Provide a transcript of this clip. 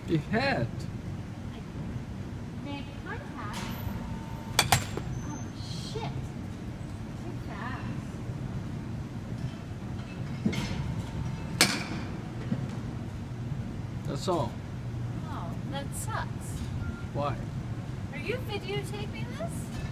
You had. Made contact. Oh shit. Too fast. That's all. Oh, that sucks. Why? Are you videotaping this?